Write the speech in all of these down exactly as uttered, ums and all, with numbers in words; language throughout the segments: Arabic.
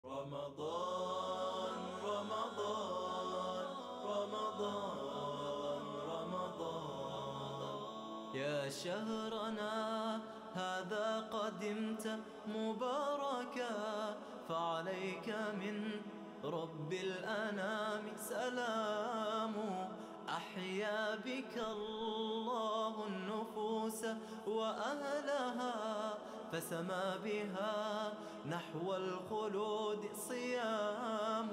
رمضان رمضان رمضان رمضان يا شهرنا هذا قدمت مباركا، فعليك من رب الأنام سلام. أحيا بك الله النفوس وأهلها، فسما بها نحو الخلود صيام.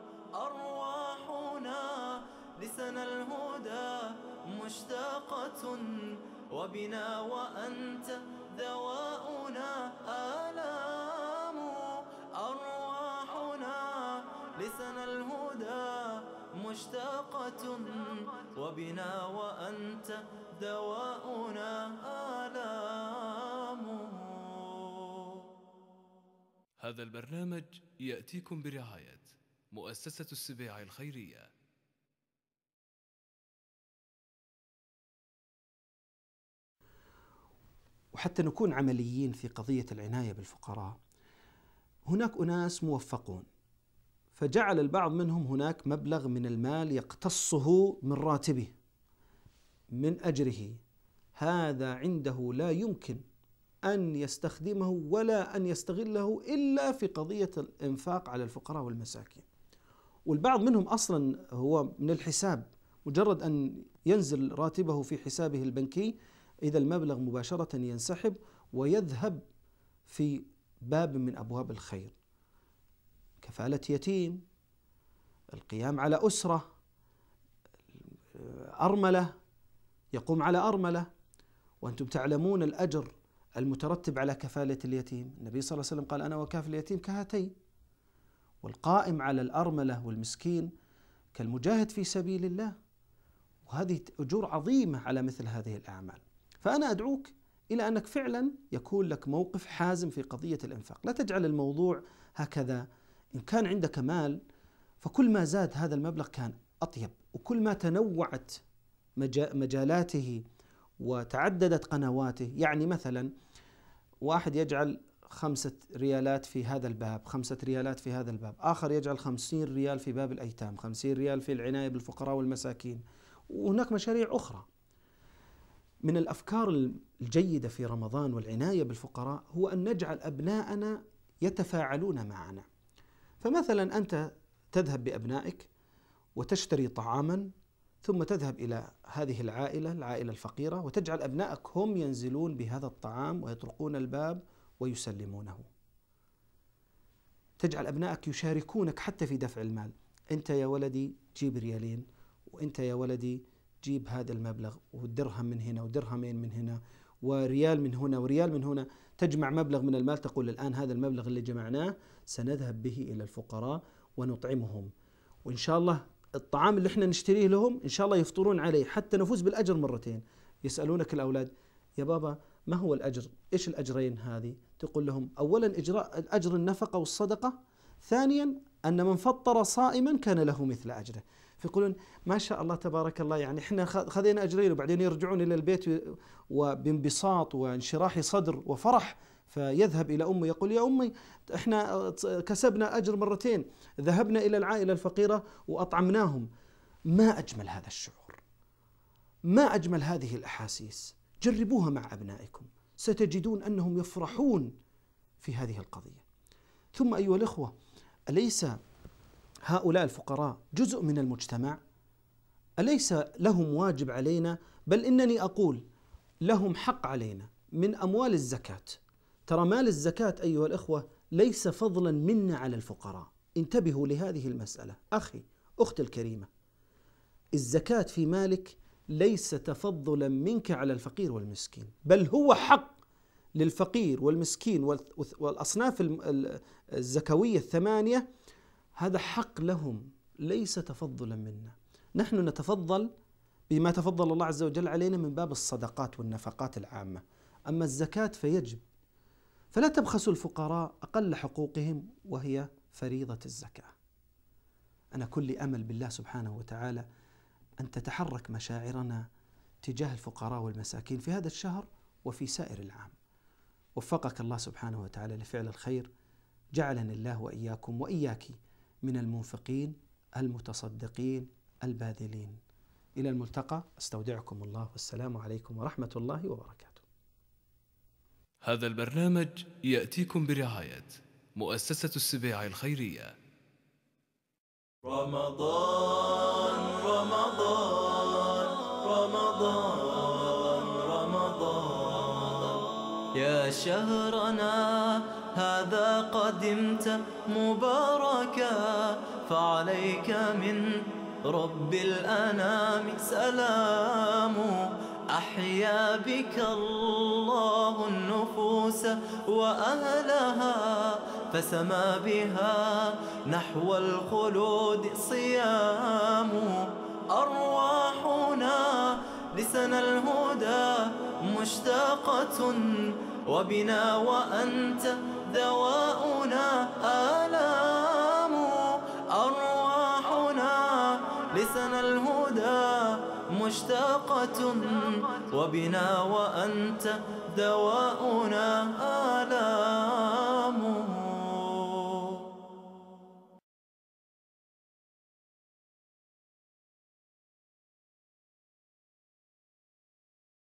أرواحنا لسنا الهدى مشتاقة، وبنا وأنت دواؤنا آلام. أرواحنا لسنا الهدى مشتاقة، وبنا وأنت دواؤنا آلام. هذا البرنامج يأتيكم برعاية مؤسسة السبيع الخيرية. وحتى نكون عمليين في قضية العناية بالفقراء، هناك أناس موفقون، فجعل البعض منهم هناك مبلغ من المال يقتصه من راتبه من أجره، هذا عنده لا يمكن أن يستخدمه ولا أن يستغله إلا في قضية الإنفاق على الفقراء والمساكين. والبعض منهم أصلا هو من الحساب، مجرد أن ينزل راتبه في حسابه البنكي إذا المبلغ مباشرة ينسحب ويذهب في باب من أبواب الخير، كفالة يتيم، القيام على أسرة، أرملة، يقوم على أرملة. وأنتم تعلمون الأجر المترتب على كفالة اليتيم، النبي صلى الله عليه وسلم قال: أنا وكافل اليتيم كهاتين. والقائم على الأرملة والمسكين كالمجاهد في سبيل الله، وهذه أجور عظيمة على مثل هذه الأعمال. فأنا أدعوك إلى أنك فعلا يكون لك موقف حازم في قضية الإنفاق، لا تجعل الموضوع هكذا. إن كان عندك مال فكل ما زاد هذا المبلغ كان أطيب، وكل ما تنوعت مجالاته وتعددت قنواته. يعني مثلا واحد يجعل خمسة ريالات في هذا الباب، خمسة ريالات في هذا الباب، آخر يجعل خمسين ريال في باب الأيتام، خمسين ريال في العناية بالفقراء والمساكين، وهناك مشاريع أخرى. من الأفكار الجيدة في رمضان والعناية بالفقراء هو أن نجعل أبناءنا يتفاعلون معنا. فمثلا أنت تذهب بأبنائك وتشتري طعاما، ثم تذهب إلى هذه العائلة العائلة الفقيرة وتجعل أبنائك هم ينزلون بهذا الطعام ويطرقون الباب ويسلمونه. تجعل أبنائك يشاركونك حتى في دفع المال. أنت يا ولدي جيب ريالين، وأنت يا ولدي جيب هذا المبلغ، ودرهم من هنا ودرهمين من هنا وريال من هنا وريال من هنا. تجمع مبلغ من المال، تقول الآن هذا المبلغ اللي جمعناه سنذهب به إلى الفقراء ونطعمهم، وإن شاء الله الطعام اللي احنا نشتريه لهم إن شاء الله يفطرون عليه حتى نفوز بالأجر مرتين. يسألونك الأولاد: يا بابا ما هو الأجر؟ إيش الأجرين هذه؟ تقول لهم: أولا إجراء الأجر النفقة والصدقة، ثانيا أن من فطر صائما كان له مثل أجره. فيقولون: ما شاء الله تبارك الله، يعني احنا خذينا أجرين، وبعدين يرجعون إلى البيت وبانبساط وانشراح صدر وفرح، فيذهب إلى أمه يقول: يا أمي احنا كسبنا أجر مرتين، ذهبنا إلى العائلة الفقيرة وأطعمناهم. ما أجمل هذا الشعور، ما أجمل هذه الأحاسيس. جربوها مع أبنائكم، ستجدون أنهم يفرحون في هذه القضية. ثم أيها الإخوة، أليس هؤلاء الفقراء جزء من المجتمع؟ أليس لهم واجب علينا؟ بل إنني أقول لهم حق علينا من أموال الزكاة. ترى مال الزكاة أيها الإخوة ليس فضلا منا على الفقراء. انتبهوا لهذه المسألة. أخي أختي الكريمة، الزكاة في مالك ليس تفضلا منك على الفقير والمسكين، بل هو حق للفقير والمسكين والأصناف الزكوية الثمانية. هذا حق لهم، ليس تفضلا منا. نحن نتفضل بما تفضل الله عز وجل علينا من باب الصدقات والنفقات العامة، أما الزكاة فيجب. فلا تبخسوا الفقراء أقل حقوقهم وهي فريضة الزكاة. أنا كل أمل بالله سبحانه وتعالى أن تتحرك مشاعرنا تجاه الفقراء والمساكين في هذا الشهر وفي سائر العام. وفقك الله سبحانه وتعالى لفعل الخير جعلني الله وإياكم وإياك من المنفقين المتصدقين الباذلين. إلى الملتقى، استودعكم الله، والسلام عليكم ورحمة الله وبركاته. هذا البرنامج يأتيكم برعاية مؤسسة السبيع الخيرية. رمضان رمضان رمضان رمضان يا شهرنا هذا قدمت مباركا، فعليك من رب الأنام سلام. أحيا بك الله النفوس وأهلها، فسما بها نحو الخلود صيام. أرواحنا لسنا الهدى مشتاقة، وبنا وأنت دواؤنا آلام. أرواحنا لسنا الهدى مشتاقة، وبنا وأنت دواؤنا آلام.